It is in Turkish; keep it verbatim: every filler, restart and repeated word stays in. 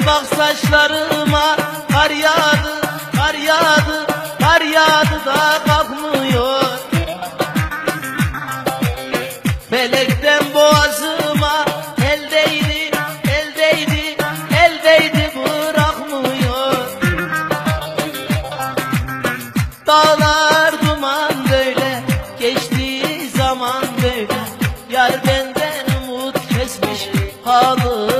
bak saçlarıma kar yağdı, kar yağdı, kar yağdı da kalkmıyor. Felekten boğazıma el değdi, el değdi, el değdi bırakmıyor. Dağlar duman böyle, geçtiği zaman böyle, yar benden umut kesmiş halı.